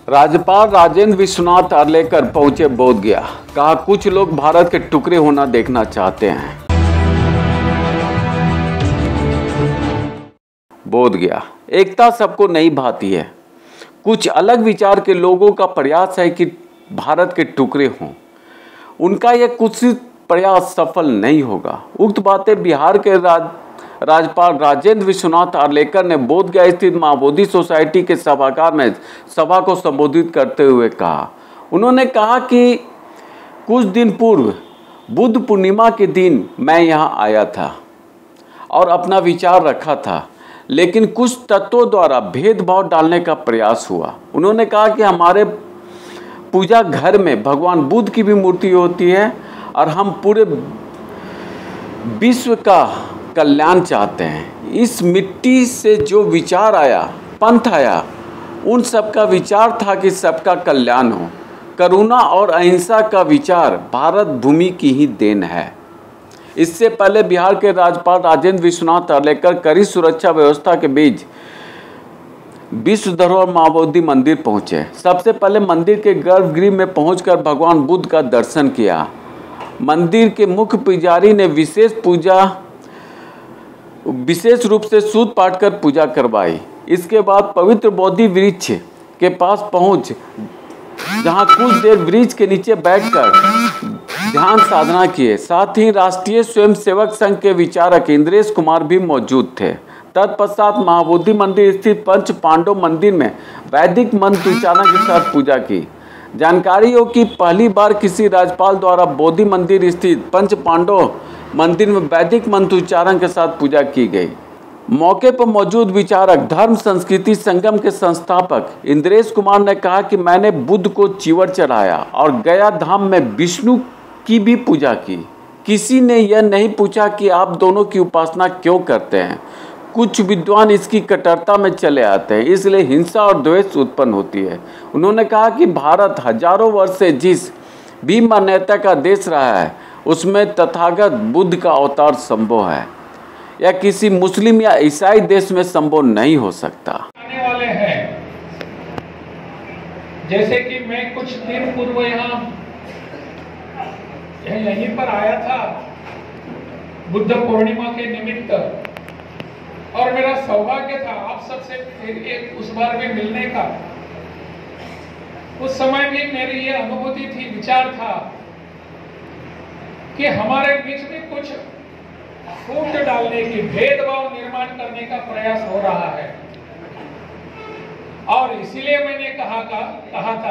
राज्यपाल राजेंद्र विश्वनाथ आर्लेकर पहुंचे बोध गया। कहा कुछ लोग भारत के टुकड़े होना देखना चाहते हैं। बोध गया, एकता सबको नहीं भाती है। कुछ अलग विचार के लोगों का प्रयास है कि भारत के टुकड़े हों। उनका यह कुत्सित प्रयास सफल नहीं होगा। उक्त बातें बिहार के राज्यपाल राजेंद्र विश्वनाथ आर्लेकर ने बोध गया स्थित मां बोधि सोसाइटी के सभागार में सभा को संबोधित करते हुए कहा। उन्होंने कहा कि कुछ दिन पूर्व बुद्ध पूर्णिमा के दिन मैं यहां आया था और अपना विचार रखा था, लेकिन कुछ तत्वों द्वारा भेदभाव डालने का प्रयास हुआ। उन्होंने कहा कि हमारे पूजा घर में भगवान बुद्ध की भी मूर्ति होती है और हम पूरे विश्व का कल्याण चाहते हैं। इस मिट्टी से जो विचार आया, पंथ आया, उन सब का विचार था कि सबका कल्याण हो। करुणा और अहिंसा का विचार भारत भूमि की ही देन है। इससे पहले बिहार के राज्यपाल राजेंद्र विश्वनाथ आर्लेकर कड़ी सुरक्षा व्यवस्था के बीच विश्व धरोहर मां बोधि मंदिर पहुंचे। सबसे पहले मंदिर के गर्भगृह में पहुंचकर भगवान बुद्ध का दर्शन किया। मंदिर के मुख्य पुजारी ने विशेष रूप से सूत पाठ कर पूजा करवाई। इसके बाद पवित्र बोधि वृक्ष के पास पहुंच जहां कुछ देर वृक्ष के नीचे बैठकर ध्यान साधना किए। साथ ही राष्ट्रीय स्वयंसेवक संघ के विचारक इंद्रेश कुमार भी मौजूद थे। तत्पश्चात महाबोधि मंदिर स्थित पंच पांडव मंदिर में वैदिक मंत्र उच्चारण के साथ पूजा की। जानकारी हो कि पहली बार किसी राज्यपाल द्वारा बोधि मंदिर स्थित पंच पांडव मंदिर में वैदिक मंत्र उच्चारण के साथ पूजा की गई। मौके पर मौजूद विचारक धर्म संस्कृति संगम के संस्थापक इंद्रेश कुमार ने कहा कि मैंने बुद्ध को चीवर चढ़ाया और गया धाम में विष्णु की भी पूजा की। किसी ने यह नहीं पूछा कि आप दोनों की उपासना क्यों करते हैं। कुछ विद्वान इसकी कट्टरता में चले आते हैं, इसलिए हिंसा और द्वेष उत्पन्न होती है। उन्होंने कहा कि भारत हजारों वर्ष से जिस भी मान्यता का देश रहा है, उसमें तथागत बुद्ध का अवतार संभव है। यह किसी मुस्लिम या ईसाई देश में संभव नहीं हो सकता। आने वाले हैं, जैसे कि मैं कुछ दिन पूर्व यहीं पर आया था बुद्ध पूर्णिमा के निमित्त, और मेरा सौभाग्य था आप सबसे फिर उस बार में मिलने का। उस समय भी मेरी ये अनुभूति थी, विचार था कि हमारे बीच में कुछ फूट डालने की, भेदभाव निर्माण करने का प्रयास हो रहा है। और इसीलिए मैंने कहा था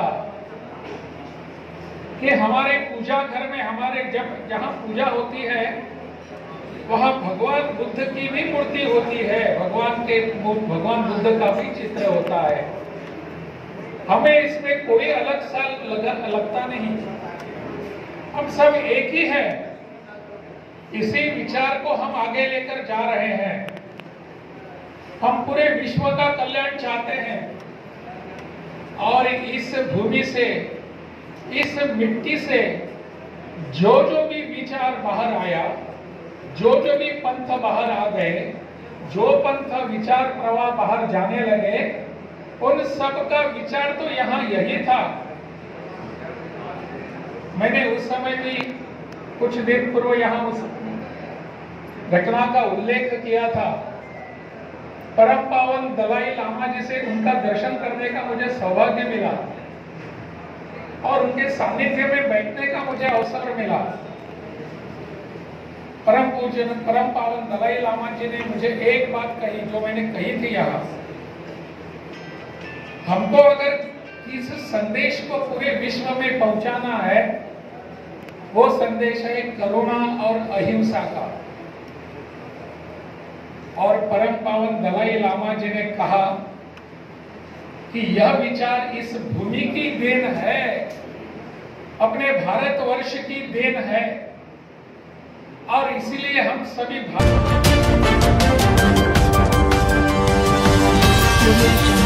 कि हमारे पूजा घर में, हमारे जहां पूजा होती है वहां भगवान बुद्ध की भी मूर्ति होती है, भगवान बुद्ध का भी चित्र होता है। हमें इसमें कोई अलग सा लगता नहीं, हम सब एक ही हैं। इसी विचार को हम आगे लेकर जा रहे हैं। हम पूरे विश्व का कल्याण चाहते हैं और इस भूमि से, इस मिट्टी से जो भी विचार बाहर आया, जो भी पंथ बाहर आ गए, जो पंथ विचार प्रवाह बाहर जाने लगे, उन सब का विचार तो यहाँ यही था। मैंने उस समय भी कुछ दिन पूर्व यहाँ उस घटना का उल्लेख किया था। परम पावन दलाई लामा जी से उनका दर्शन करने का मुझे सौभाग्य मिला और उनके सानिध्य में बैठने का मुझे अवसर मिला। परम पूज्य परम पावन दलाई लामा जी ने मुझे एक बात कही, जो मैंने कही थी यहाँ, हमको अगर इस संदेश को पूरे विश्व में पहुंचाना है, वो संदेश है करुणा और अहिंसा का। और परम पावन दलाई लामा जी ने कहा कि यह विचार इस भूमि की देन है, अपने भारतवर्ष की देन है, और इसीलिए हम सभी